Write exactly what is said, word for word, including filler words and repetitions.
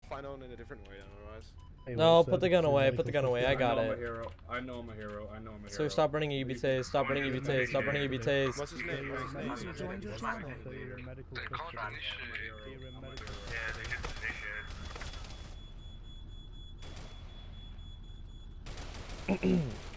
find out in a different way otherwise. Hey, No, put the gun away. Put the gun away. I got I know it. I'm a hero. I know I'm a hero. I know I'm a hero. Sir, stop running E B Ts. Stop running E B Ts. Stop running E B Ts. What's his name? What's his name? User joined your channel. Yeah,